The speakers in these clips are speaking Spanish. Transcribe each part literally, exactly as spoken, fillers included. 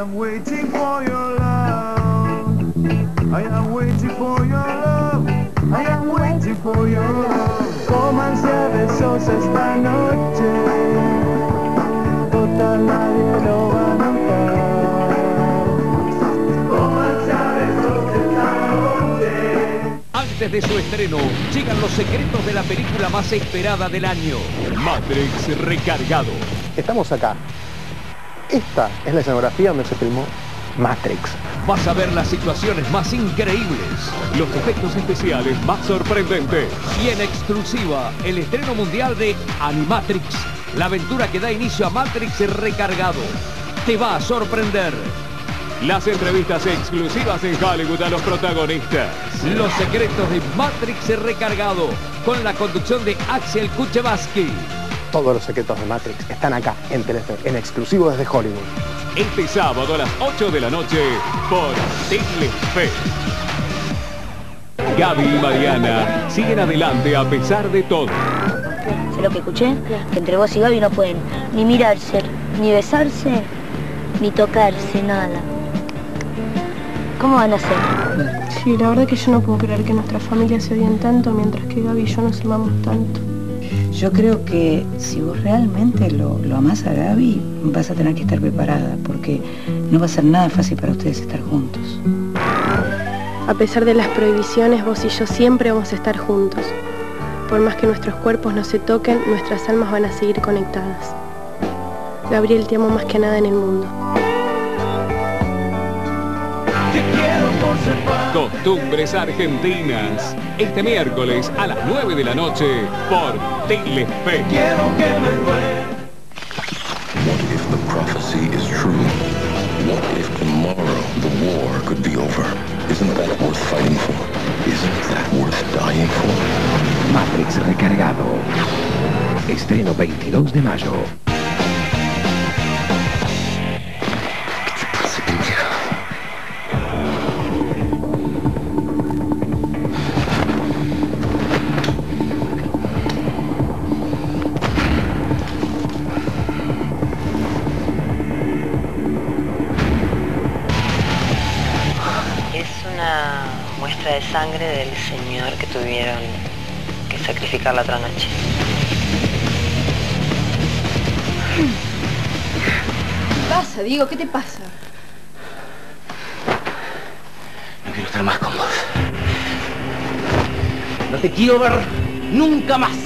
am waiting for your love. I am waiting for your love. I am waiting for your love. Como ansia besos esta noche. Total nadie lo va a notar. Como ansia besos esta noche. Antes de su estreno, llegan los secretos de la película más esperada del año. Matrix Recargado. Estamos acá. Esta es la escenografía donde se filmó Matrix. Vas a ver las situaciones más increíbles, los efectos especiales más sorprendentes y en exclusiva el estreno mundial de Animatrix, la aventura que da inicio a Matrix Recargado. Te va a sorprender. Las entrevistas exclusivas en Hollywood a los protagonistas. Los secretos de Matrix Recargado con la conducción de Axel Kuchevaski. Todos los secretos de Matrix están acá en Telefe, en exclusivo desde Hollywood. Este sábado a las ocho de la noche por Telefe. Gaby y Mariana siguen adelante a pesar de todo. ¿Sé lo que escuché? Que entre vos y Gaby no pueden ni mirarse, ni besarse, ni tocarse, nada. ¿Cómo van a hacer? Sí, la verdad que yo no puedo creer que nuestras familias se odien tanto mientras que Gaby y yo nos amamos tanto. Yo creo que si vos realmente lo, lo amás a Gaby, vas a tener que estar preparada, porque no va a ser nada fácil para ustedes estar juntos. A pesar de las prohibiciones, vos y yo siempre vamos a estar juntos. Por más que nuestros cuerpos no se toquen, nuestras almas van a seguir conectadas. Gabriel, te amo más que nada en el mundo. Costumbres Argentinas, este miércoles a las nueve de la noche por Telefe. Quiero que me duele. What if the prophecy is true? What if tomorrow the war could be over? Isn't that worth fighting for? Isn't that worth dying for? Matrix Recargado. Estreno veintidós de mayo. Una muestra de sangre del señor que tuvieron que sacrificar la otra noche. ¿Qué pasa, Diego? ¿Qué te pasa? No quiero estar más con vos. No te quiero ver nunca más.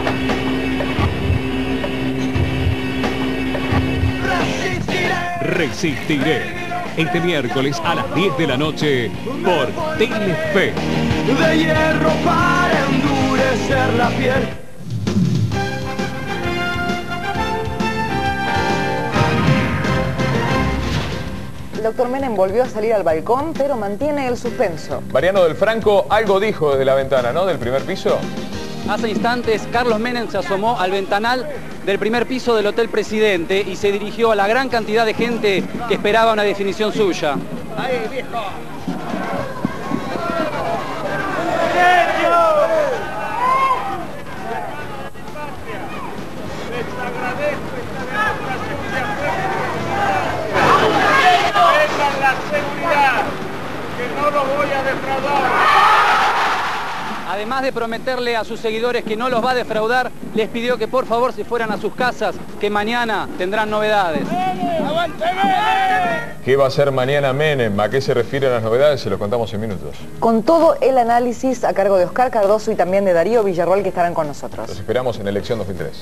Resistiré. Este miércoles a las diez de la noche por Telefe. De hierro para endurecer la piel. El doctor Menem volvió a salir al balcón, pero mantiene el suspenso. Mariano del Franco algo dijo desde la ventana, ¿no? Del primer piso. Hace instantes, Carlos Menem se asomó al ventanal del primer piso del Hotel Presidente y se dirigió a la gran cantidad de gente que esperaba una definición suya. ¡Ahí, viejo! Les agradezco esta la seguridad, que no los voy a defraudar. Además de prometerle a sus seguidores que no los va a defraudar, les pidió que por favor se fueran a sus casas, que mañana tendrán novedades. ¿Qué va a hacer mañana Menem? ¿A qué se refieren las novedades? Se lo contamos en minutos. Con todo el análisis a cargo de Oscar Cardoso y también de Darío Villarroel, que estarán con nosotros. Los esperamos en Elección dos mil tres.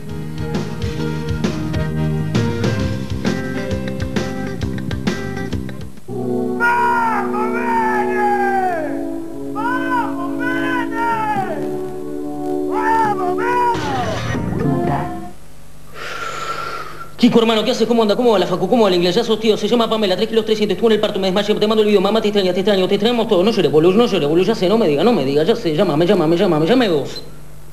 Chico, hermano, ¿qué haces? ¿Cómo anda? ¿Cómo va la facu? ¿Cómo va la inglés? Ya sos tío, se llama Pamela, tres kilos trescientos, estuvo en el parto, me desmayé, te mando el video, mamá, te extraña, te extraño, te extrañamos todos, no llores, boludo, no llores, boludo, ya sé, no me diga, no me diga, ya sé, llámame, llámame, llámame, llame vos.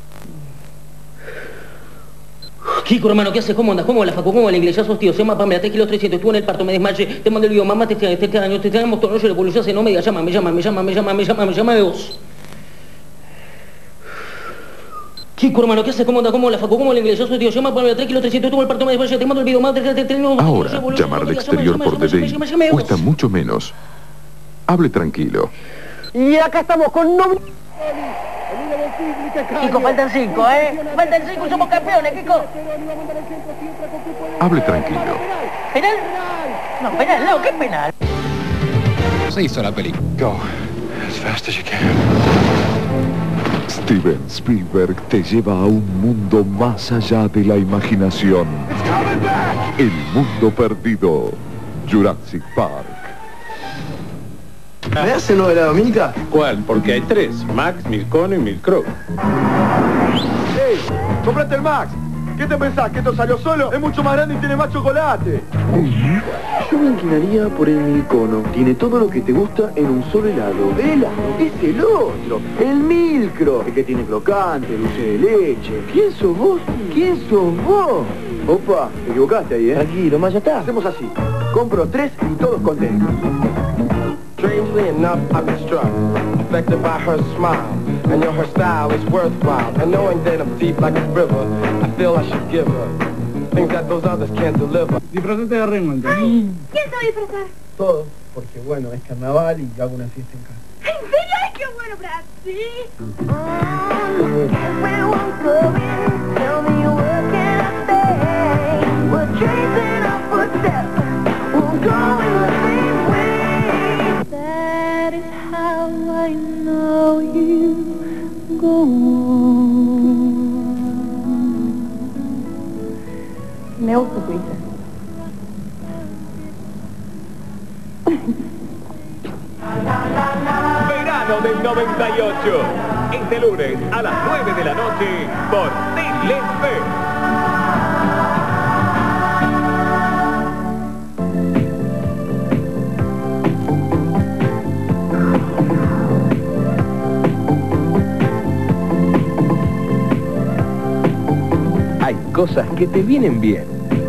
Chico, hermano, ¿qué haces? ¿Cómo andas? ¿Cómo va la facu? ¿Cómo va la inglés? Ya sos tío, se llama Pamela, tres kilos trescientos, estuvo en el parto, me desmayé, te mando el video, mamá, te extraño, te extraño, te extrañamos todos, no llores, boludo, ya sé, no me diga, llámame, llámame, llámame, llámame, llámame, llámame vos. Chico, hermano, ¿qué haces? ¿Cómo anda? ¿Cómo la facu? ¿Cómo el inglés? Yo soy tío, llama para el tres kilos trescientos, tuvo el parto, me desmayé, te mando el video, madre, te tengo... Ahora, llamar al exterior por D J I cuesta mucho menos. Hable tranquilo. Y acá estamos con no... Kiko, faltan cinco, ¿eh? Faltan cinco, somos campeones, Kiko. Hable tranquilo. ¿Penal? No, penal, no, ¿qué penal? Se hizo la película. Go as fast as you can. Steven Spielberg te lleva a un mundo más allá de la imaginación. El mundo perdido. Jurassic Park. ¿Me hace lo de la Dominica? ¿Cuál? Porque hay tres. Max, Milcono y Milcrow. ¡Ey! ¡Comprate el Max! ¿Qué te pensás? ¿Que esto salió solo? Es mucho más grande y tiene más chocolate. Yo me inclinaría por el Milcono. Tiene todo lo que te gusta en un solo helado. ¡Helado! ¡Es el otro! ¡El Milcro! El que tiene crocante, dulce de leche. ¿Quién sos vos? ¿Quién sos vos? Opa, te equivocaste ahí, ¿eh? Tranquilo, más ya está. Hacemos así. Compro tres y todos contentos. Strangely enough, I've been struck, affected by her smile. I know her style is worthwhile, and knowing that I'm deep like a river, I feel I should give her things that those others can't deliver. Disfrazate de Raymond. Ay, ¿quién se va a disfrazar? Todo, porque bueno, es carnaval y hago una fiesta en casa. ¿En serio? ¡Ay, qué bueno, Brasil! That is how I know you go on. Me gusta tu hija. Verano del noventa y ocho. Este lunes a las nueve de la noche por Telefe. Hay cosas que te vienen bien.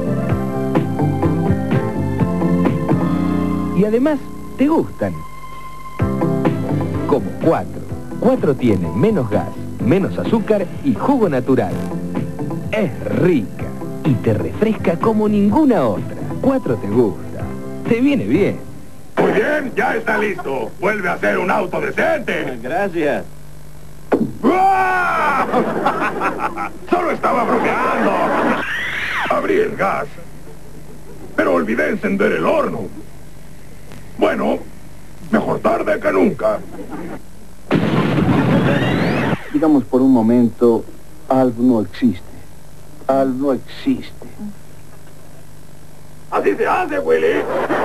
Y además te gustan. Como cuatro. Cuatro tiene menos gas, menos azúcar y jugo natural. Es rica y te refresca como ninguna otra. Cuatro te gusta. Te viene bien. Muy bien, ya está listo. Vuelve a ser un auto decente. Gracias. ¡Ah! Solo estaba bromeando. Abrí el gas, pero olvidé encender el horno. Bueno, mejor tarde que nunca. Digamos por un momento, Alf no existe. Alf no existe. Así se hace, Willy.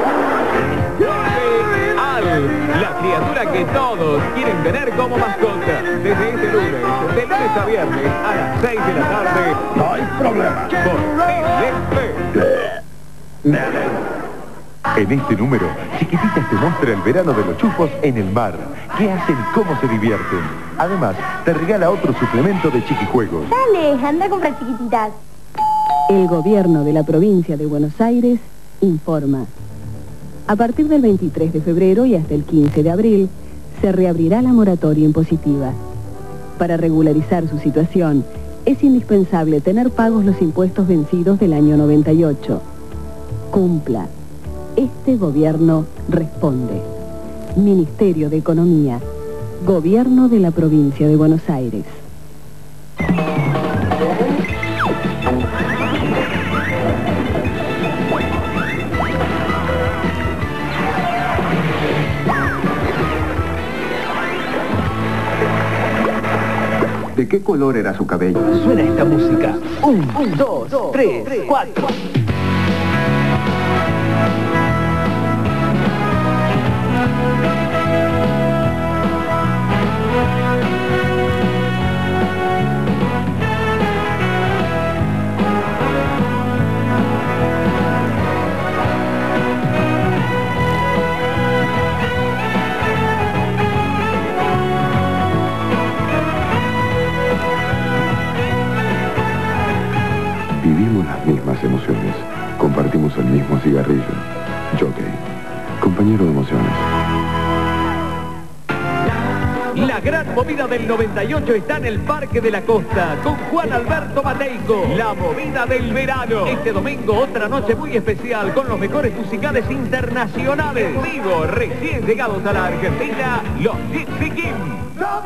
Al, la criatura que todos quieren tener como mascota. Desde este lunes, de lunes a viernes, a las seis de la tarde. No hay problema. Por Telefe. En este número, Chiquititas te muestra el verano de los chufos en el mar. ¿Qué hacen y cómo se divierten? Además, te regala otro suplemento de chiquijuegos. Dale, anda a comprar Chiquititas. El gobierno de la provincia de Buenos Aires informa. A partir del veintitrés de febrero y hasta el quince de abril, se reabrirá la moratoria impositiva. Para regularizar su situación, es indispensable tener pagos los impuestos vencidos del año noventa y ocho. Cumpla. Este gobierno responde. Ministerio de Economía. Gobierno de la provincia de Buenos Aires. ¿De qué color era su cabello? Suena esta música. Un, un dos, dos, tres, tres cuatro. Vivimos las mismas emociones. Compartimos el mismo cigarrillo. Jockey. Compañero de emociones. La gran movida del noventa y ocho está en el Parque de la Costa con Juan Alberto Mateico. La movida del verano. Este domingo otra noche muy especial con los mejores musicales internacionales. En vivo, recién llegados a la Argentina, los Gypsy Kings.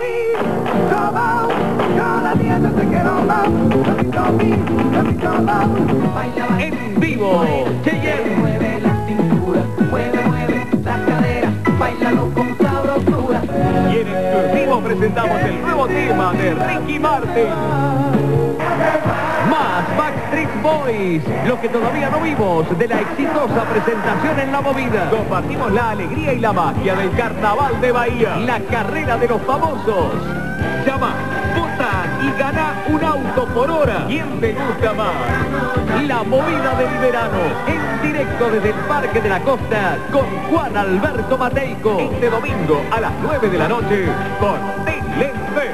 En vivo, Cheyenne. Mueve la cintura, mueve, mueve la cadera, bailalo con sabrosura. Y en exclusivo presentamos el nuevo tema de Ricky Martin. Más Backstreet Boys, lo que todavía no vimos de la exitosa presentación en la movida. Compartimos la alegría y la magia del Carnaval de Bahía, la carrera de los famosos. Llama, vota y gana un auto por hora. ¿Quién te gusta más? La movida del verano, en directo desde el Parque de la Costa con Juan Alberto Mateico. Este domingo a las nueve de la noche por Telefe.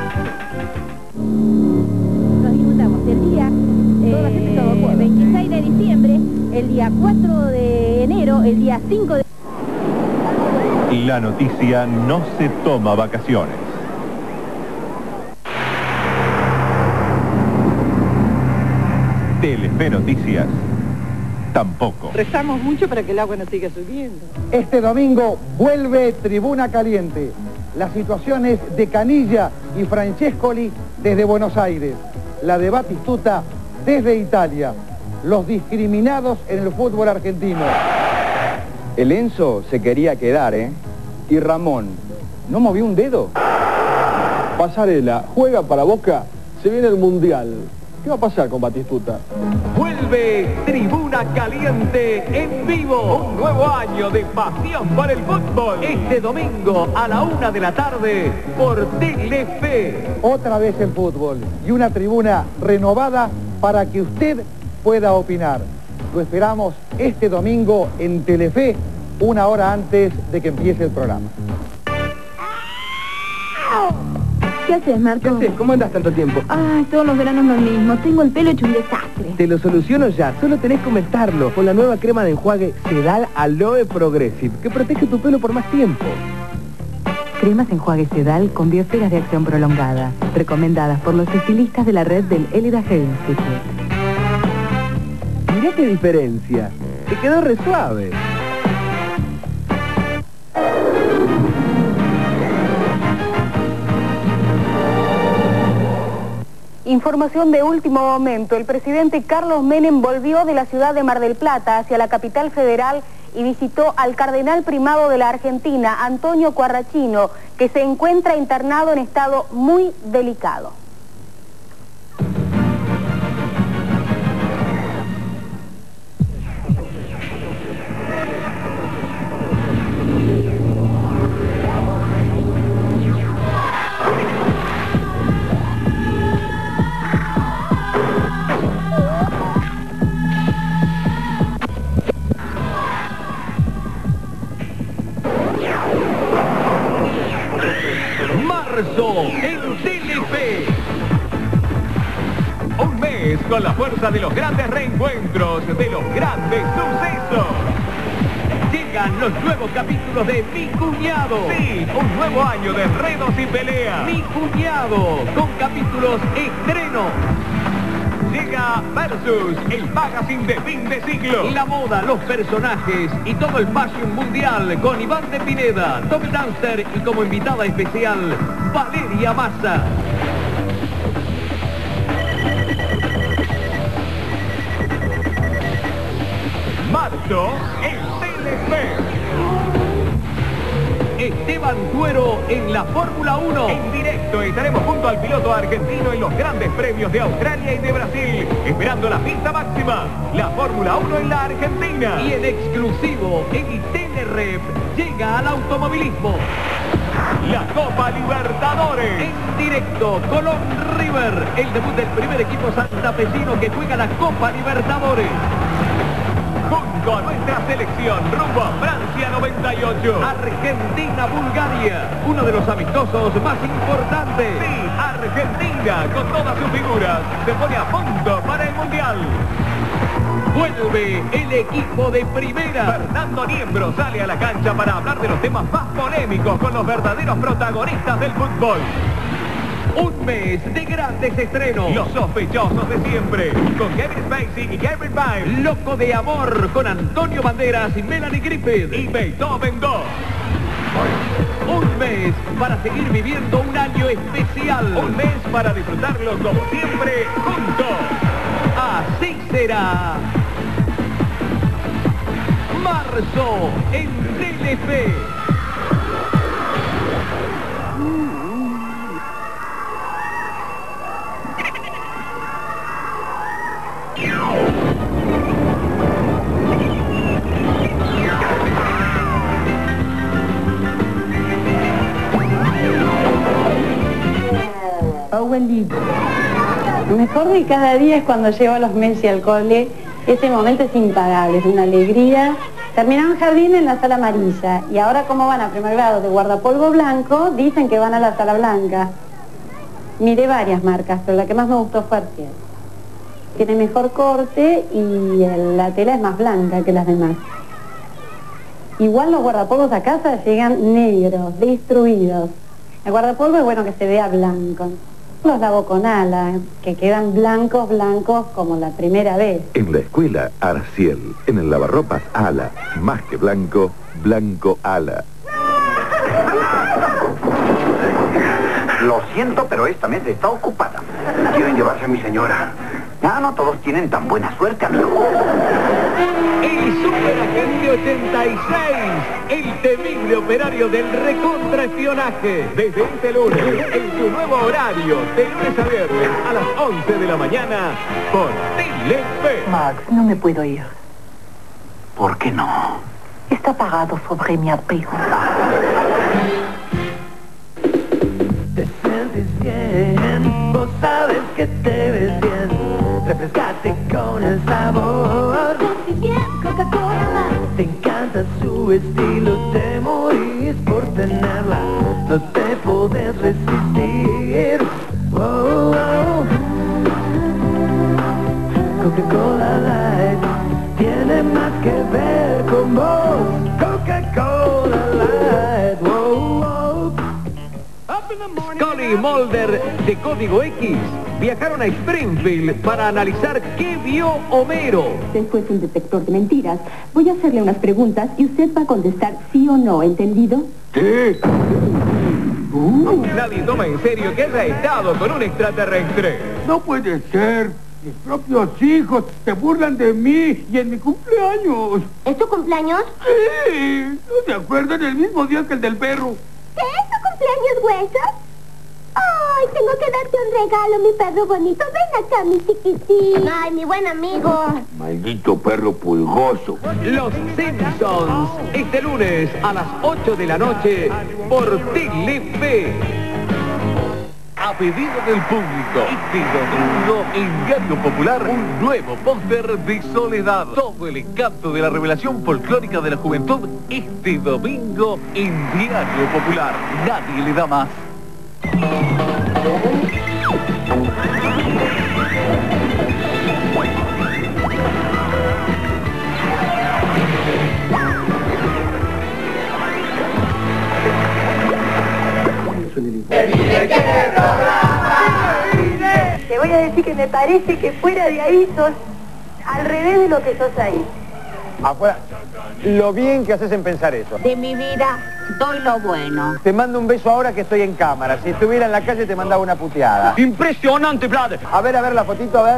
El día eh, veintiséis de diciembre, el día cuatro de enero, el día cinco de... La noticia no se toma vacaciones. Telefe Noticias tampoco. Rezamos mucho para que el agua no siga subiendo. Este domingo vuelve Tribuna Caliente. Las situaciones de Canilla y Francescoli desde Buenos Aires. La de Batistuta desde Italia. Los discriminados en el fútbol argentino. El Enzo se quería quedar, ¿eh? Y Ramón, ¿no movió un dedo? Pasarela, juega para Boca, se viene el Mundial. ¿Qué va a pasar con Batistuta? Vuelve Tribuna Caliente en vivo. Un nuevo año de pasión por el fútbol. Este domingo a la una de la tarde por Telefe. Otra vez el fútbol y una tribuna renovada para que usted pueda opinar. Lo esperamos este domingo en Telefe, una hora antes de que empiece el programa. ¿Qué haces, Marco? ¿Qué haces? ¿Cómo andas tanto tiempo? Ay, todos los veranos lo mismo. Tengo el pelo hecho un desastre. Te lo soluciono ya. Solo tenés que aumentarlo con la nueva crema de enjuague Sedal Aloe Progressive, que protege tu pelo por más tiempo. Cremas enjuague Sedal con biosferas de acción prolongada, recomendadas por los estilistas de la red del Elida Hair Institute. Mirá qué diferencia. Te quedó re suave. Información de último momento. El presidente Carlos Menem volvió de la ciudad de Mar del Plata hacia la capital federal y visitó al cardenal primado de la Argentina, Antonio Quarrachino, que se encuentra internado en estado muy delicado. En Telefe. Un mes con la fuerza de los grandes reencuentros, de los grandes sucesos. Llegan los nuevos capítulos de Mi Cuñado. Sí, un nuevo año de enredos y peleas. Mi Cuñado, con capítulos estrenos. Llega Versus, el magazine de fin de ciclo. La moda, los personajes y todo el fashion mundial con Iván de Pineda, Tommy Dunster y como invitada especial, Valeria Massa. Marzo en Telefe. Esteban Tuero en la Fórmula uno. En directo estaremos junto al piloto argentino en los grandes premios de Australia y de Brasil, esperando la pista máxima, la Fórmula uno en la Argentina. Y en exclusivo, en Telerep, llega al automovilismo la Copa Libertadores. En directo, Colón River, el debut del primer equipo santafesino que juega la Copa Libertadores. Junto a nuestra selección, rumbo a Francia noventa y ocho. Argentina-Bulgaria, uno de los amistosos más importantes. Sí, Argentina, con todas sus figuras, se pone a punto para el Mundial. Vuelve el equipo de primera. Fernando Niembro sale a la cancha para hablar de los temas más polémicos con los verdaderos protagonistas del fútbol. Un mes de grandes estrenos. Los sospechosos de siempre. Con Kevin Spacey y Kevin Byrne. Loco de amor con Antonio Banderas y Melanie Griffith. Y Beethoven dos. Un mes para seguir viviendo un año especial. Un mes para disfrutarlo como siempre juntos. Así será. Marzo en Telefe. Abuelito, lo mejor de cada día es cuando llevo a los Messi al cole. Ese momento es impagable, es una alegría. Terminaron jardín en la sala amarilla y ahora como van a primer grado de guardapolvo blanco, dicen que van a la sala blanca. Miré varias marcas, pero la que más me gustó fue Arciel. Tiene mejor corte y el- la tela es más blanca que las demás. Igual los guardapolvos a casa llegan negros, destruidos. El guardapolvo es bueno que se vea blanco. Los lavo con ala, que quedan blancos, blancos como la primera vez. En la escuela, Arciel. En el lavarropas, Ala. Más que blanco, blanco Ala. Lo siento, pero esta mesa está ocupada. Quieren llevarse a mi señora. Ah, no todos tienen tan buena suerte, amigo. El Superagente ochenta y seis, el temible operario del recontraespionaje. Desde este lunes, en su nuevo horario, de lunes a viernes a las once de la mañana, por Telefe. Max, no me puedo ir. ¿Por qué no? Está pagado sobre mi apego. Te sientes bien, vos sabes que te ves bien. Refrescate con el sabor. Bien, Coca-Cola. Te encanta su estilo, te morís por tenerla. No te podés resistir. Oh, oh. Coca-Cola Light tiene más que ver con vos. Coca-Cola Light. Oh, oh. Scully y Mulder de Código X viajaron a Springfield para analizar qué vio Homero. Después un detector de mentiras. Voy a hacerle unas preguntas y usted va a contestar sí o no, ¿entendido? ¿Qué? Nadie toma en serio que haya estado con un extraterrestre. No puede ser. Mis propios hijos se burlan de mí y en mi cumpleaños. ¿Es tu cumpleaños? Sí, ¿no se acuerdan? El mismo día que el del perro. ¿Qué es tu cumpleaños, huesos? Ay, tengo que darte un regalo, mi perro bonito. Ven acá, mi chiquitín. Ay, mi buen amigo. Maldito perro pulgoso. Los Simpsons, este lunes a las ocho de la noche por Telefe. A pedido del público, este domingo en Diario Popular, un nuevo póster de Soledad. Todo el encanto de la revelación folclórica de la juventud, este domingo en Diario Popular. Nadie le da más. Te voy a decir que me parece que fuera de ahí sos al revés de lo que sos ahí. Afuera, lo bien que haces en pensar eso. De mi vida doy lo bueno. Te mando un beso ahora que estoy en cámara. Si estuviera en la calle te mandaba una puteada. Impresionante, brother. A ver, a ver la fotito, a ver.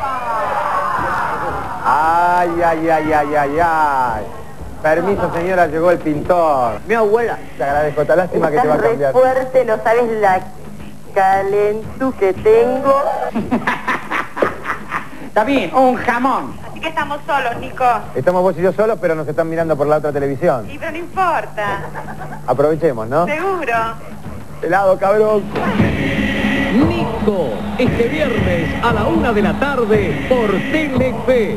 Ay, ay, ay, ay, ay, ay. Permiso, señora, llegó el pintor. Mi abuela. Te agradezco, esta lástima que te va a Estás re cambiar. fuerte, no sabes la calentu que tengo. Está bien, un jamón. Así que estamos solos, Nico. Estamos vos y yo solos, pero nos están mirando por la otra televisión. Sí, pero no importa. Aprovechemos, ¿no? Seguro. Helado, cabrón. Nico, este viernes a la una de la tarde por Telefe.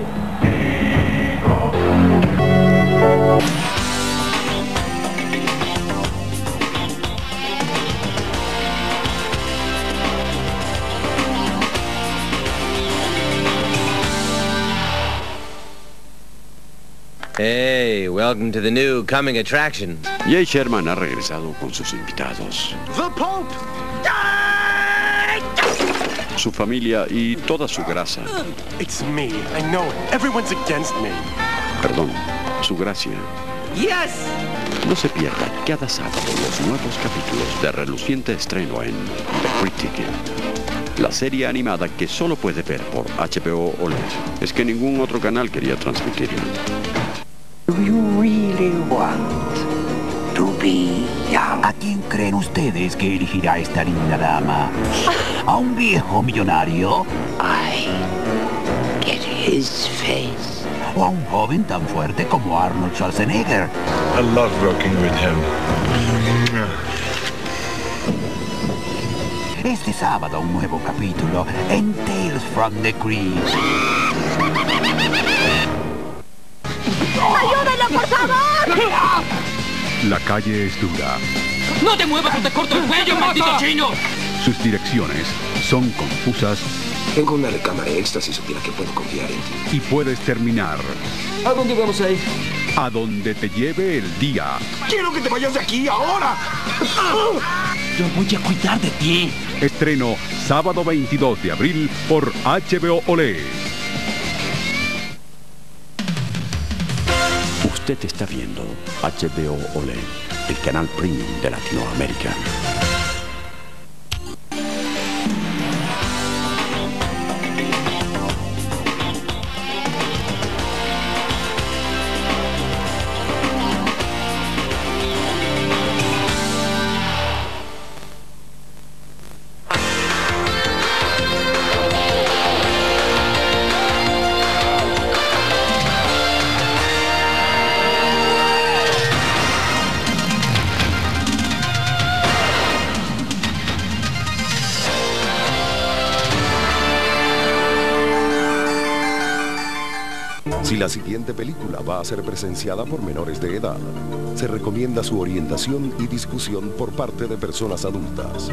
Welcome to the new coming attraction. Jay Sherman ha regresado con sus invitados, The Pope! su familia y toda su grasa. It's me. I know it. Everyone's against me. Perdón, su gracia. Yes! No se pierda cada sábado los nuevos capítulos de reluciente estreno en The Critic, la serie animada que solo puede ver por H B O O L E D. Es que ningún otro canal quería transmitirla. Do you really want to be young? ¿A quién creen ustedes que elegirá esta linda dama? ¿A un viejo millonario? I get his face. ¿O a un joven tan fuerte como Arnold Schwarzenegger? I love working with him. Este sábado un nuevo capítulo en Tales from the Crypt. ¡Ayúdenlo, por favor! La calle es dura. ¡No te muevas o te corto el cuello, maldito chino! Sus direcciones son confusas. Tengo una recámara extra si supiera que puedo confiar en ti. Y puedes terminar ¿A dónde vamos a ir? a donde te lleve el día. ¡Quiero que te vayas de aquí ahora! Yo voy a cuidar de ti. Estreno sábado veintidós de abril por H B O O L E D. Usted está viendo H B O O L E D, el canal premium de Latinoamérica. Si la siguiente película va a ser presenciada por menores de edad, se recomienda su orientación y discusión por parte de personas adultas.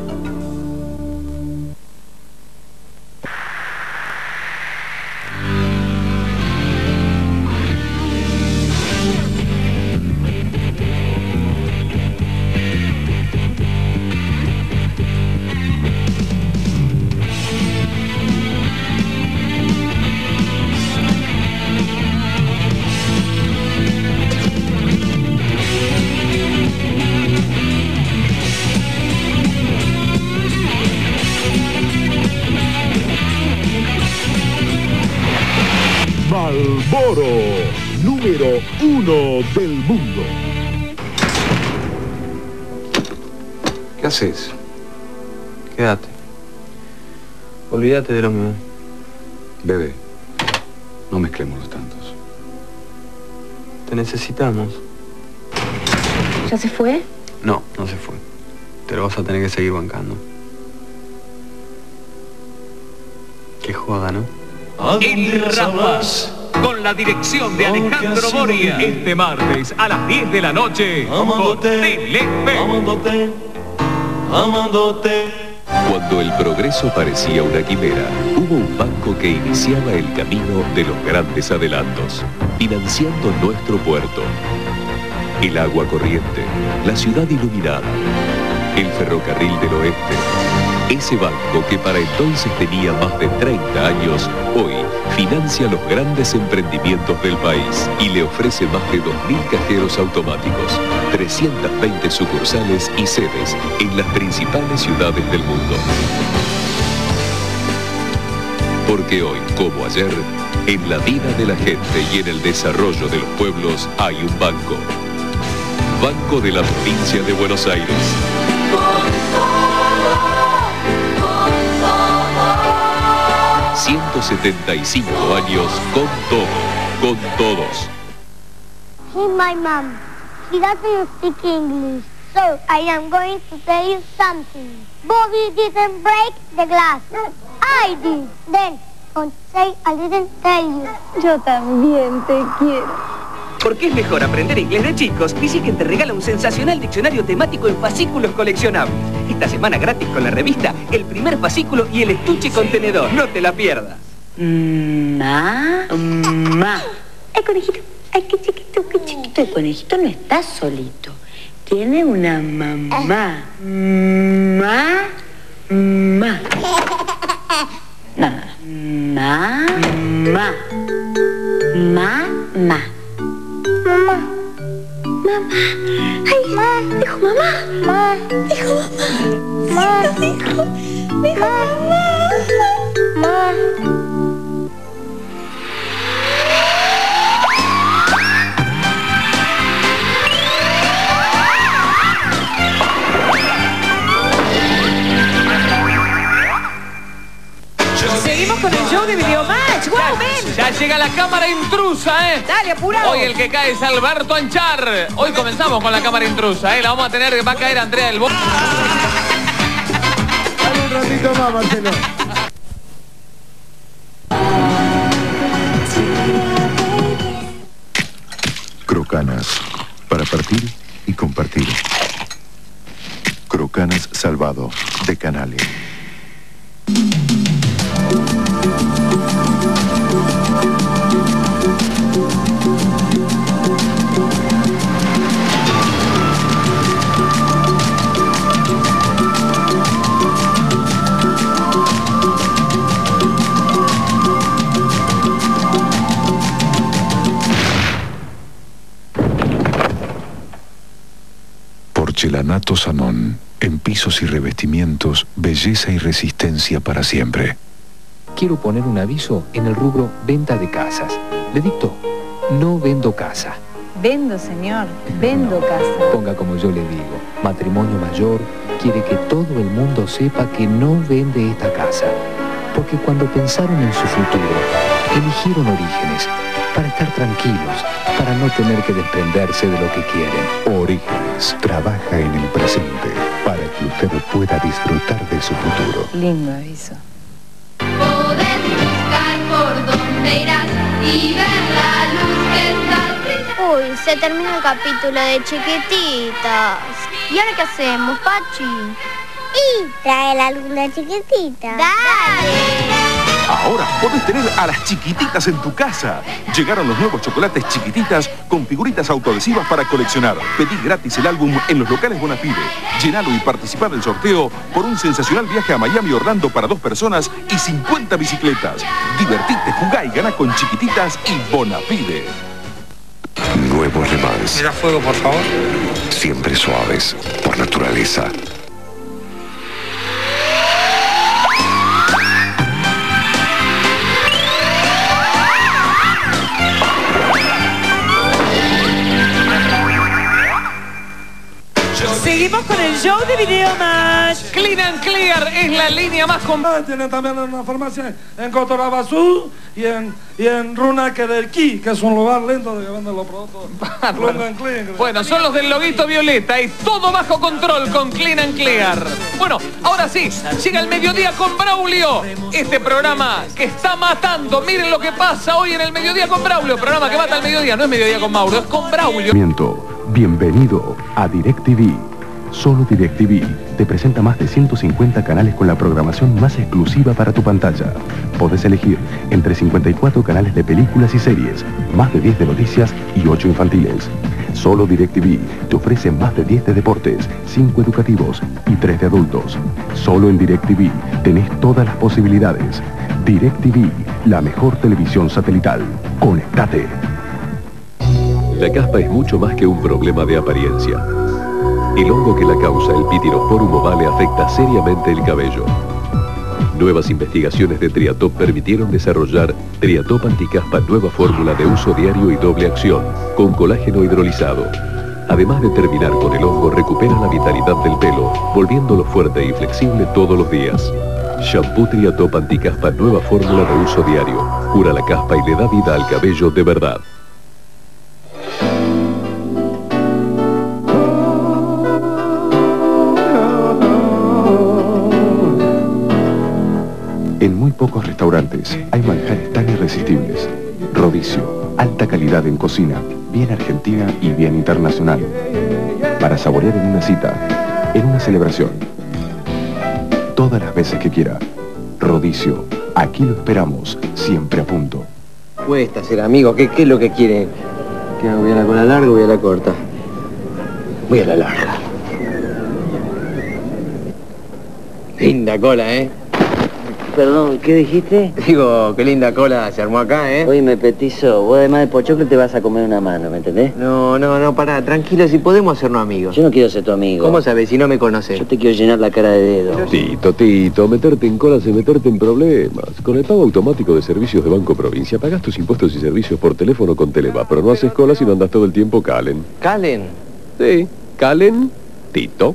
Marlboro, número uno del mundo. ¿Qué haces? Quédate. Olvídate de lo mío. Bebé, no mezclemos los tantos. Te necesitamos. ¿Ya se fue? No, no se fue. Te lo vas a tener que seguir bancando. Qué joda, ¿no? El Rapaz, con la dirección de Alejandro Boria, este martes a las diez de la noche por Telefe. Amándote, amándote. Cuando el progreso parecía una quimera, hubo un banco que iniciaba el camino de los grandes adelantos, financiando nuestro puerto. El agua corriente, la ciudad iluminada, el ferrocarril del oeste. Ese banco que para entonces tenía más de treinta años, hoy financia los grandes emprendimientos del país y le ofrece más de dos mil cajeros automáticos, trescientas veinte sucursales y sedes en las principales ciudades del mundo. Porque hoy, como ayer, en la vida de la gente y en el desarrollo de los pueblos hay un banco. Banco de la Provincia de Buenos Aires. ciento setenta y cinco años con todo, con todos. Hey, my mom. She doesn't speak English, so I am going to tell you something. Bobby didn't break the glass. I did. Then, don't say I didn't tell you. Yo también te quiero. Porque es mejor aprender inglés de chicos, Physical te regala un sensacional diccionario temático en fascículos coleccionables. Esta semana gratis con la revista, el primer fascículo y el estuche contenedor. No te la pierdas. Ma. Ma. Ay, conejito. Ay, qué chiquito, qué chiquito. El conejito no está solito. Tiene una mamá. Ma. Ma. No, no, no. Ma. Ma. Ma. Ma. Mamá. Mamá. Ay, ma. Dijo mamá. Ma. Dijo mamá. Ma. Dijo. Dijo mamá. Ma. Seguimos con el show de Videomatch. ¡Wow, ven! Ya llega la cámara intrusa, ¿eh? Dale, apurado. Hoy el que cae es Alberto Anchar. Hoy comenzamos con la cámara intrusa, ¿eh? La vamos a tener, va a caer Andrea del Bo... Dale un ratito más, Marcelo. Crocanas, para partir y compartir. Crocanas Salvado, de Canale. Porcelanato Sanón, en pisos y revestimientos, belleza y resistencia para siempre. Quiero poner un aviso en el rubro venta de casas. Le dicto, no vendo casa. Vendo, señor. Vendo casa. Ponga como yo le digo, matrimonio mayor quiere que todo el mundo sepa que no vende esta casa. Porque cuando pensaron en su futuro, eligieron Orígenes para estar tranquilos, para no tener que desprenderse de lo que quieren. Orígenes trabaja en el presente para que usted pueda disfrutar de su futuro. Lindo aviso. Podés buscar por donde irás y ver la luz que está brillando. Uy, se terminó el capítulo de Chiquititas. ¿Y ahora qué hacemos, Pachi? Y trae alguna chiquitita. ¡Dale! Ahora podés tener a las chiquititas en tu casa. Llegaron los nuevos chocolates Chiquititas con figuritas autoadhesivas para coleccionar. Pedí gratis el álbum en los locales Bonafide. Llenalo y participá del sorteo por un sensacional viaje a Miami Orlando para dos personas y cincuenta bicicletas. Divertite, jugá y gana con Chiquititas y Bonafide. Nuevos Le Mans. ¿Me da fuego, por favor? Siempre suaves, por naturaleza. Seguimos con el show de Videomatch. Clean and Clear es la línea más completa. Tienen también una farmacia en Cotorabazú y en, y en Runaquerelquí, que es un lugar lindo de que venden los productos. Clean and Clear. Bueno, son los del loguito violeta y todo bajo control con Clean and Clear. Bueno, ahora sí, llega el mediodía con Braulio. Este programa que está matando. Miren lo que pasa hoy en el mediodía con Braulio. Programa que mata al mediodía. No es mediodía con Mauro, es con Braulio. Bienvenido a DirecTV. Solo DirecTV te presenta más de ciento cincuenta canales con la programación más exclusiva para tu pantalla. Podés elegir entre cincuenta y cuatro canales de películas y series, más de diez de noticias y ocho infantiles. Solo DirecTV te ofrece más de diez de deportes, cinco educativos y tres de adultos. Solo en DirecTV tenés todas las posibilidades. DirecTV, la mejor televisión satelital. Conectate. La caspa es mucho más que un problema de apariencia. El hongo que la causa, el Pityrosporum ovale, afecta seriamente el cabello. Nuevas investigaciones de Triatop permitieron desarrollar Triatop Anticaspa, nueva fórmula de uso diario y doble acción, con colágeno hidrolizado. Además de terminar con el hongo, recupera la vitalidad del pelo, volviéndolo fuerte y flexible todos los días. Shampoo Triatop Anticaspa, nueva fórmula de uso diario. Cura la caspa y le da vida al cabello de verdad. En muy pocos restaurantes hay manjares tan irresistibles. Rodicio, alta calidad en cocina, bien argentina y bien internacional. Para saborear en una cita, en una celebración. Todas las veces que quiera. Rodicio, aquí lo esperamos, siempre a punto. Cuesta ser amigo, ¿qué, qué es lo que quieren? ¿Qué hago? ¿Voy a la cola larga o voy a la corta? Voy a la larga. Linda cola, ¿eh? Perdón, ¿qué dijiste? Digo, qué linda cola se armó acá, ¿eh? Oíme, petizo, vos además de pochoclo te vas a comer una mano, ¿me entendés? No, no, no, pará, tranquilo, si podemos hacernos amigos. Yo no quiero ser tu amigo. ¿Cómo sabes si no me conoces? Yo te quiero llenar la cara de dedo. Tito, Tito, meterte en colas es meterte en problemas. Con el pago automático de servicios de Banco Provincia, pagás tus impuestos y servicios por teléfono con Televa, pero no haces colas y no andas todo el tiempo calen. ¿Calen? Sí, calen, Tito.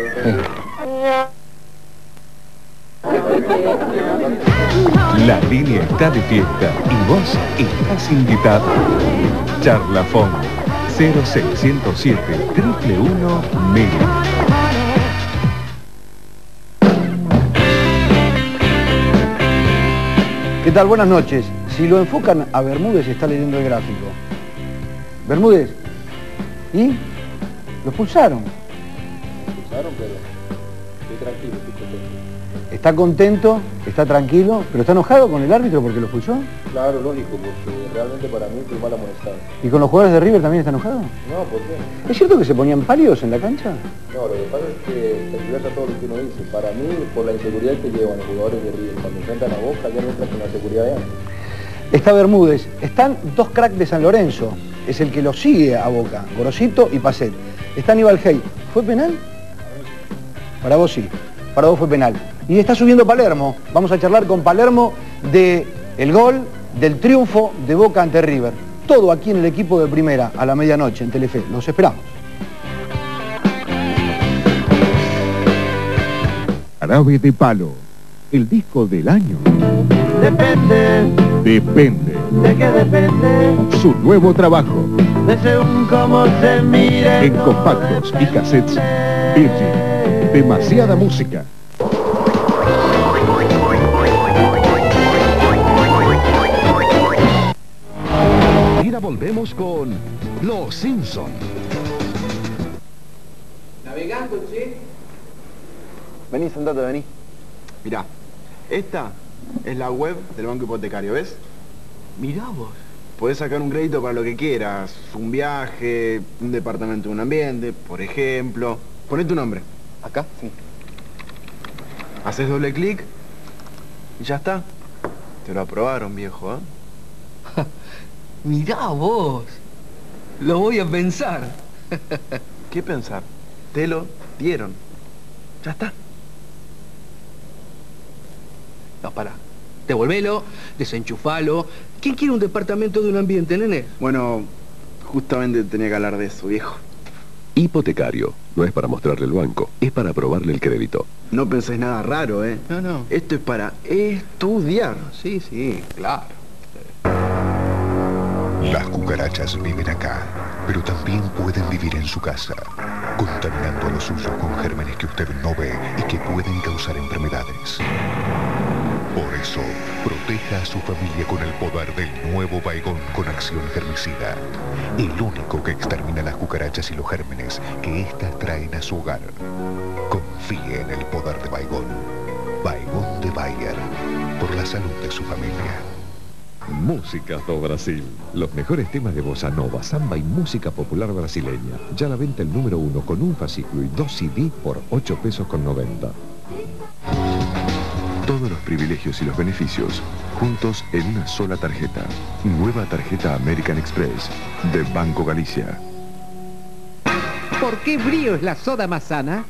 La línea está de fiesta y vos estás invitado. Charlafón cero seiscientos siete, triple uno, mil. ¿Qué tal? Buenas noches. Si lo enfocan a Bermúdez, está leyendo el gráfico. Bermúdez. ¿Y? Lo expulsaron. Lo expulsaron, pero estoy tranquilo, estoy contento. Está contento, está tranquilo, pero está enojado con el árbitro porque lo expulsó. Claro, lógico, porque realmente para mí fue mal amonestado. ¿Y con los jugadores de River también está enojado? No, ¿por qué? ¿Es cierto que se ponían pálidos en la cancha? No, lo que pasa es que tergiversa todo lo que uno dice. Para mí, por la inseguridad que llevan los jugadores de River, cuando enfrentan a Boca, ya no entran con la seguridad de antes. Está Bermúdez. Están dos cracks de San Lorenzo. Es el que lo sigue a Boca, Gorosito y Pacet. Está Aníbal Hey. ¿Fue penal? Para vos sí. Para vos fue penal. Y está subiendo Palermo. Vamos a charlar con Palermo de el gol, del triunfo de Boca ante River. Todo aquí en el equipo de primera, a la medianoche en Telefe. Los esperamos. Jarabe de Palo, el disco del año. Depende. Depende. ¿De qué depende? Su nuevo trabajo. De según cómo se mire. En compactos y cassettes. Virgin. Demasiada música. Mira, volvemos con Los Simpson. ¿Navegando, che? Vení, sentate, vení. Mirá, esta es la web del banco hipotecario, ¿ves? Mirá vos. Podés sacar un crédito para lo que quieras. Un viaje, un departamento de un ambiente, por ejemplo. Poné tu nombre. ¿Acá? Sí. Haces doble clic y ya está. Te lo aprobaron, viejo, ¿eh? Mirá vos. Lo voy a pensar. ¿Qué pensar? Te lo dieron. Ya está. No, pará. Devolvelo, desenchufalo. ¿Quién quiere un departamento de un ambiente, nene? Bueno, justamente tenía que hablar de eso, viejo. Hipotecario. No es para mostrarle el banco, es para aprobarle el crédito. No penséis nada raro, ¿eh? No, no. Esto es para estudiar. Sí, sí, claro. Las cucarachas viven acá, pero también pueden vivir en su casa, contaminando a los suyos con gérmenes que usted no ve y que pueden causar enfermedades. Por eso, proteja a su familia con el poder del nuevo Baygon con acción germicida. El único que extermina las cucarachas y los gérmenes que éstas traen a su hogar. Confíe en el poder de Baygon. Baygon de Bayer. Por la salud de su familia. Músicas do Brasil. Los mejores temas de bossa nova, samba y música popular brasileña. Ya a la venta el número uno con un fascículo y dos C D por ocho pesos con noventa. Todos los privilegios y los beneficios juntos en una sola tarjeta. Nueva tarjeta American Express de Banco Galicia. ¿Por qué Brío es la soda más sana?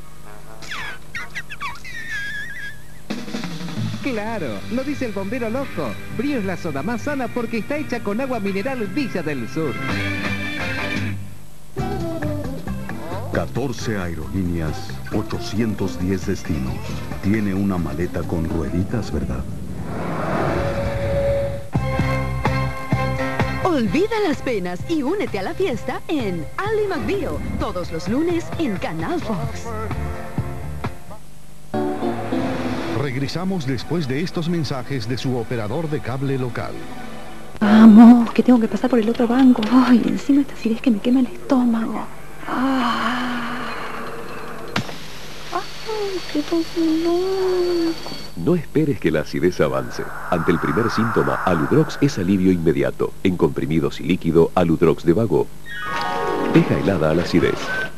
Claro, lo dice el bombero loco. Brío es la soda más sana porque está hecha con agua mineral Villa del Sur. catorce aerolíneas, ochocientos diez destinos. Tiene una maleta con rueditas, ¿verdad? Olvida las penas y únete a la fiesta en Ally McBeal, todos los lunes en Canal Fox. Regresamos después de estos mensajes de su operador de cable local. Vamos, que tengo que pasar por el otro banco. Ay, encima esta acidez que me quema el estómago. Ah. Ah. Ay, qué confusión. No esperes que la acidez avance. Ante el primer síntoma, Aludrox es alivio inmediato. En comprimidos y líquido, Aludrox de Vago deja helada a la acidez.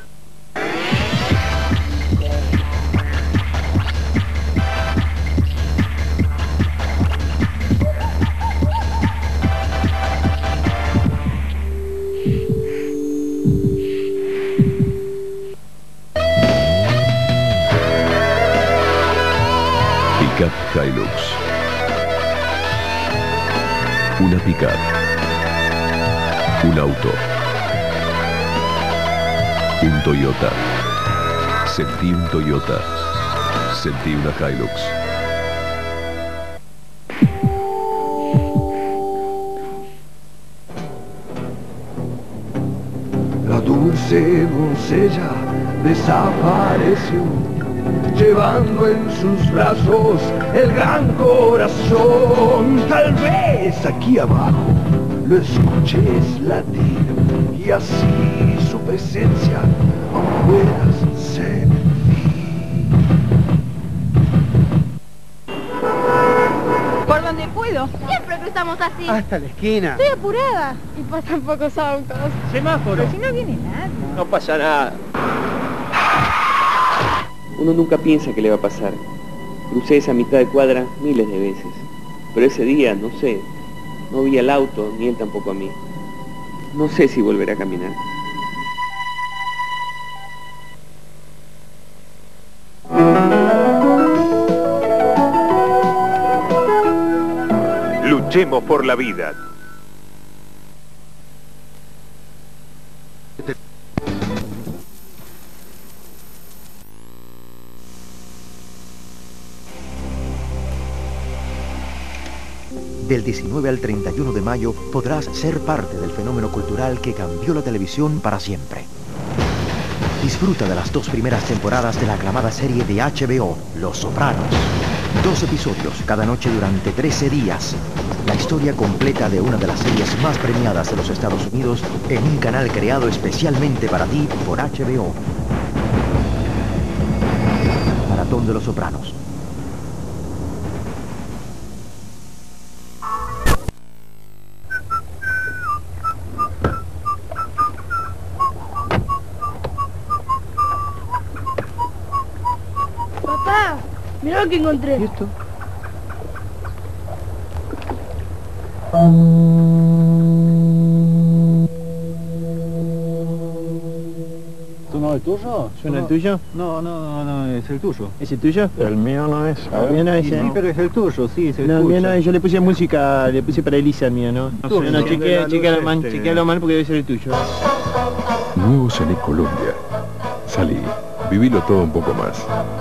Pickup Hilux. Una pickup. Un auto. Un Toyota. Sentí un Toyota. Sentí una Hilux. La dulce doncella desapareció, llevando en sus brazos el gran corazón. Tal vez aquí abajo lo escuches latir y así su presencia puedas sentir. ¿Por donde puedo? Siempre cruzamos así. Hasta la esquina. Estoy apurada. Y pasan pocos autos. Semáforo. Pero si no viene nadie. No pasa nada. Uno nunca piensa que le va a pasar. Crucé esa mitad de cuadra miles de veces. Pero ese día, no sé, no vi al auto, ni él tampoco a mí. No sé si volverá a caminar. Luchemos por la vida. Del diecinueve al treinta y uno de mayo podrás ser parte del fenómeno cultural que cambió la televisión para siempre. Disfruta de las dos primeras temporadas de la aclamada serie de H B O, Los Sopranos. Dos episodios cada noche durante trece días. La historia completa de una de las series más premiadas de los Estados Unidos en un canal creado especialmente para ti por H B O. Maratón de Los Sopranos. Papá, mira lo que encontré. ¿Y esto? ¿Esto no es tuyo? ¿Suena el tuyo? No, no, no, no, es el tuyo. ¿Es el tuyo? El mío no es. El mío no es, ¿eh? Sí, pero es el tuyo, sí, se No, el mío no escucha. es, yo le puse música, le puse para Elisa al mío, ¿no? No, Tú, no, no, sí, chequea, de la chequealo luz mal, este. chequealo mal porque debe ser el tuyo. Nuevo Salí Colombia. Salí. Vivilo todo un poco más.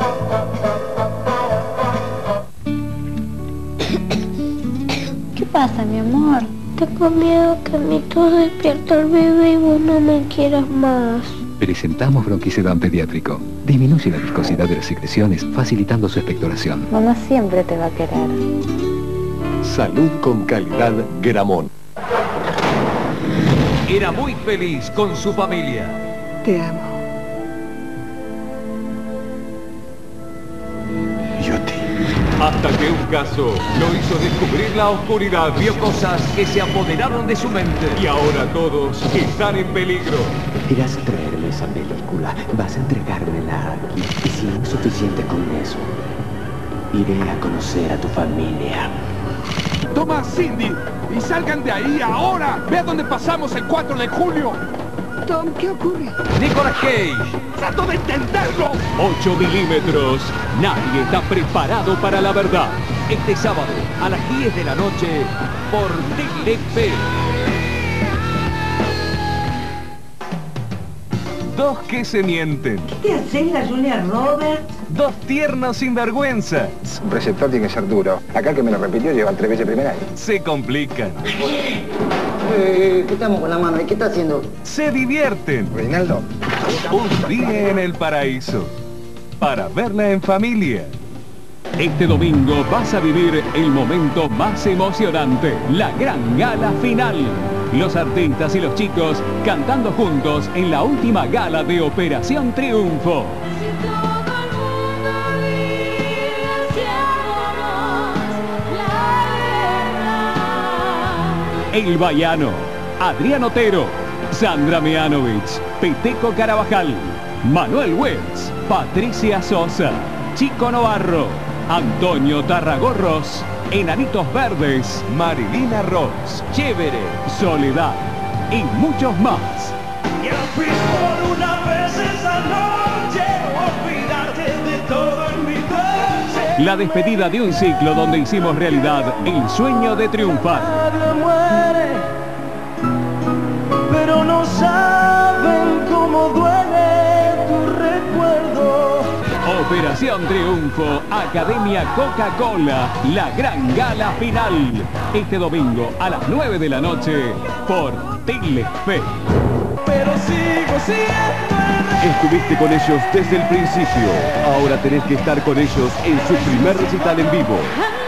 ¿Qué pasa, mi amor? Tengo miedo que mi tos despierta al bebé y vos no me quieras más. Presentamos Bronquisedam pediátrico. Disminuye la viscosidad de las secreciones, facilitando su expectoración. Mamá siempre te va a querer. Salud con calidad Gramón. Era muy feliz con su familia. Te amo. Hasta que un caso lo hizo descubrir la oscuridad. Vio cosas que se apoderaron de su mente. Y ahora todos están en peligro. Irás a traerme esa película. Vas a entregármela aquí. Y si no es suficiente con eso, iré a conocer a tu familia. Toma, Cindy, y salgan de ahí ahora. Ve a dónde pasamos el cuatro de julio. Tom, ¿qué ocurre? Nicolas Cage. ¡Trato de entenderlo! ocho milímetros. Nadie está preparado para la verdad. Este sábado a las diez de la noche por Telefe. Dos que se mienten. ¿Qué haces, la Julia Roberts? Dos tiernos sinvergüenzas. Un receptor tiene que ser duro. Acá el que me lo repitió lleva tres veces primer año. Se complican. Eh, ¿qué estamos con la mano? ¿Y qué está haciendo? Se divierten. Reinaldo. Un día en el paraíso. Para verla en familia. Este domingo vas a vivir el momento más emocionante, la gran gala final. Los artistas y los chicos cantando juntos en la última gala de Operación Triunfo. El Baiano, Adrián Otero, Sandra Mianovich, Peteco Carabajal, Manuel Wells, Patricia Sosa, Chico Novarro, Antonio Tarragorros, Enanitos Verdes, Marilina Ross, Chévere, Soledad y muchos más. Y por una vez esa noche, olvidarte de todo en mi coche. La despedida de un ciclo donde hicimos realidad el sueño de triunfar. Nadie muere, pero no saben cómo duele tu recuerdo. Operación Triunfo, Academia Coca-Cola, la gran gala final. Este domingo a las nueve de la noche por Telefe. Pero sigo siendo el... Estuviste con ellos desde el principio. Ahora tenés que estar con ellos en su primer recital en vivo.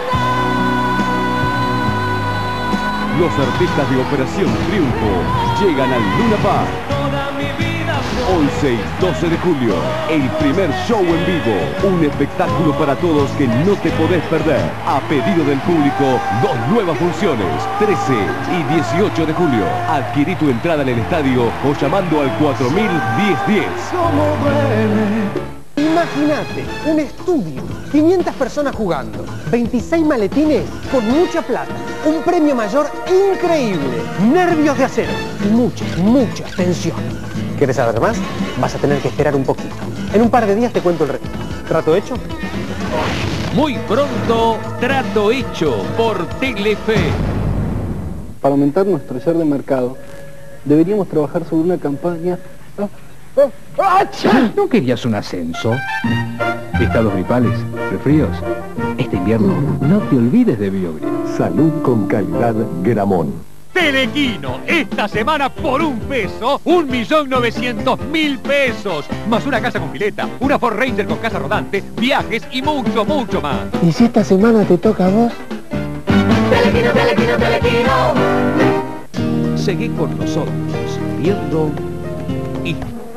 Los artistas de Operación Triunfo llegan al Luna Park. Toda mi vida once y doce de julio, el primer show en vivo. Un espectáculo para todos que no te podés perder. A pedido del público, dos nuevas funciones, trece y dieciocho de julio. Adquirí tu entrada en el estadio o llamando al cuatro mil diez diez. como duele. Imagínate, un estudio, quinientas personas jugando, veintiséis maletines con mucha plata, un premio mayor increíble, nervios de acero y mucha, mucha tensión. ¿Quieres saber más? Vas a tener que esperar un poquito. En un par de días te cuento el resto. ¿Trato hecho? Muy pronto, Trato Hecho por Telefe. Para aumentar nuestro share de mercado, deberíamos trabajar sobre una campaña... ¡Oh! ¡Oh! ¡Achá! ¿No querías un ascenso? ¿Estados gripales? ¿Resfríos? Este invierno no te olvides de Biogrid. Salud con calidad Gramón. Telequino, esta semana por un peso, un millón novecientos mil pesos, más una casa con pileta, una Ford Ranger con casa rodante, viajes y mucho, mucho más. ¿Y si esta semana te toca a vos? Telequino, telequino, telequino. Seguí con nosotros, viendo y...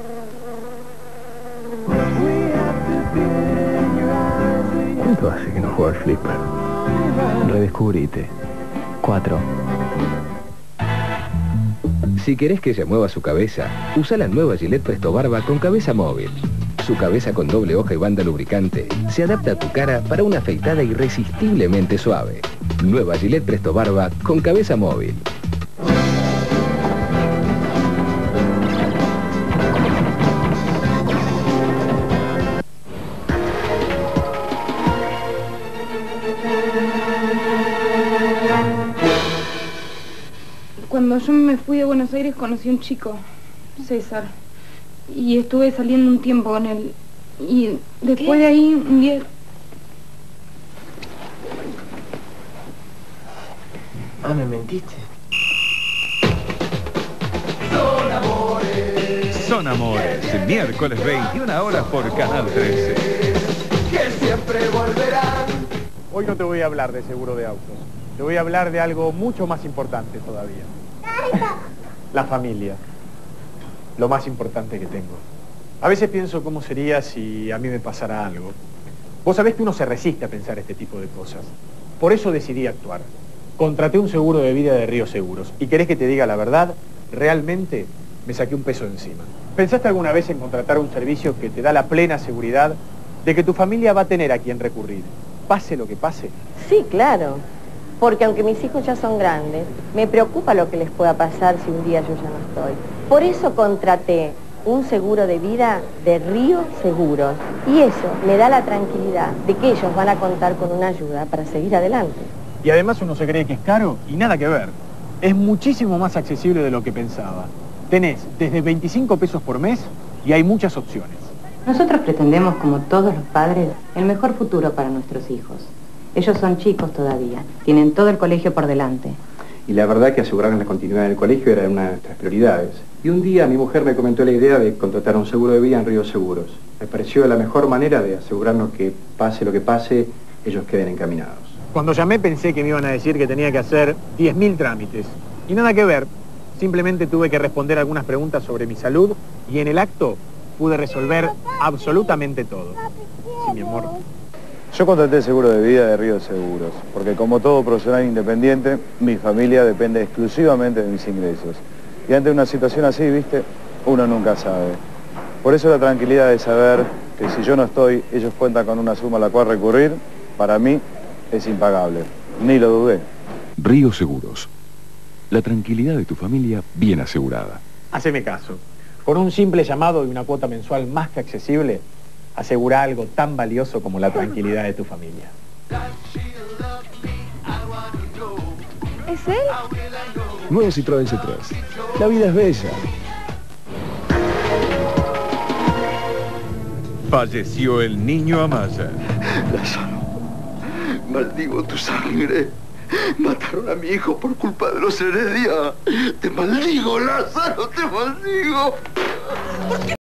¿Cuánto hace que no juego al flipper? Redescubrite. Cuatro. Si querés que ella mueva su cabeza, usa la nueva Gillette Presto Barba con cabeza móvil. Su cabeza con doble hoja y banda lubricante se adapta a tu cara para una afeitada irresistiblemente suave. Nueva Gillette Presto Barba con cabeza móvil. Cuando yo me fui de Buenos Aires conocí a un chico, César, y estuve saliendo un tiempo con él. Y después ¿Qué? de ahí, un día... Ah, ¿me mentiste? Son amores. Son amores, miércoles veintiuna horas por Canal trece. Que siempre volverán. Hoy no te voy a hablar de seguro de autos. Te voy a hablar de algo mucho más importante todavía. La familia. Lo más importante que tengo. A veces pienso cómo sería si a mí me pasara algo. Vos sabés que uno se resiste a pensar este tipo de cosas. Por eso decidí actuar. Contraté un seguro de vida de Río Seguros. ¿Y querés que te diga la verdad? Realmente me saqué un peso encima. ¿Pensaste alguna vez en contratar un servicio que te da la plena seguridad de que tu familia va a tener a quien recurrir? Pase lo que pase. Sí, claro. Porque aunque mis hijos ya son grandes, me preocupa lo que les pueda pasar si un día yo ya no estoy. Por eso contraté un seguro de vida de Río Seguros. Y eso me da la tranquilidad de que ellos van a contar con una ayuda para seguir adelante. Y además uno se cree que es caro y nada que ver. Es muchísimo más accesible de lo que pensaba. Tenés desde veinticinco pesos por mes y hay muchas opciones. Nosotros pretendemos, como todos los padres, el mejor futuro para nuestros hijos. Ellos son chicos todavía, tienen todo el colegio por delante. Y la verdad que asegurar la continuidad en el colegio era una de nuestras prioridades. Y un día mi mujer me comentó la idea de contratar un seguro de vida en Río Seguros. Me pareció la mejor manera de asegurarnos que pase lo que pase, ellos queden encaminados. Cuando llamé pensé que me iban a decir que tenía que hacer diez mil trámites. Y nada que ver, simplemente tuve que responder algunas preguntas sobre mi salud y en el acto pude resolver absolutamente todo. Sí, mi amor. Yo contraté el seguro de vida de Río Seguros, porque como todo profesional independiente, mi familia depende exclusivamente de mis ingresos. Y ante una situación así, viste, uno nunca sabe. Por eso la tranquilidad de saber que si yo no estoy, ellos cuentan con una suma a la cual recurrir, para mí es impagable. Ni lo dudé. Río Seguros. La tranquilidad de tu familia bien asegurada. Haceme caso. Con un simple llamado y una cuota mensual más que accesible, asegura algo tan valioso como la tranquilidad de tu familia. ¿Es él? Nuevo Citroën C tres. La vida es bella. Falleció el niño Amaya. Lázaro, maldigo tu sangre. Mataron a mi hijo por culpa de los Heredia. Te maldigo, Lázaro, te maldigo.